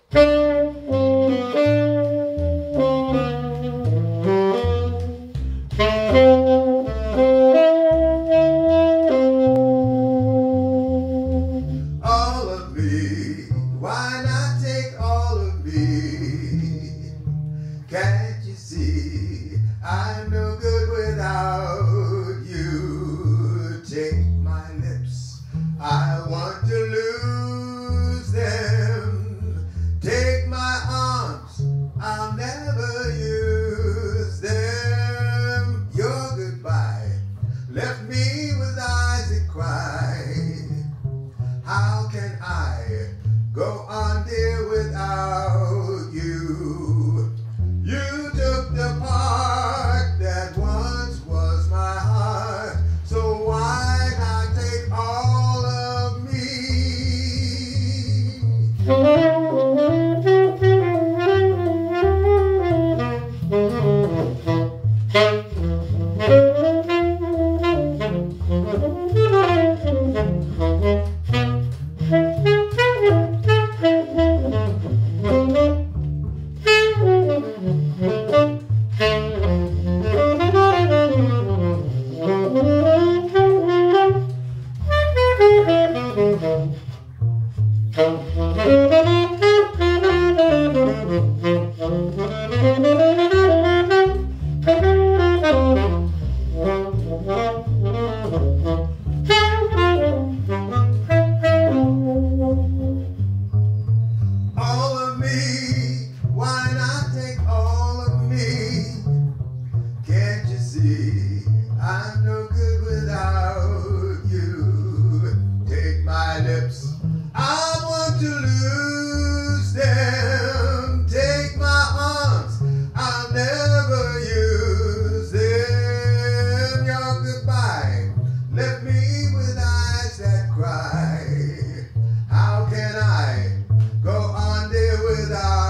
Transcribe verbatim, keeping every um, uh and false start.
All of me, why not take all of me? Can't you see I'm no good without you? Take my lips, I want to lose them. Take my arms, I'll never use them. Your goodbye left me with eyes that cry. How can I go on, dear, without you? You took the part that once was my heart, so why not take all of me? All of me, why not take all of me? Can't you see I'm no good without you? Take my lips, I want to lose them. Take my arms, I'll never use them. Your goodbye left me with eyes that cry. How can I go on, dear, without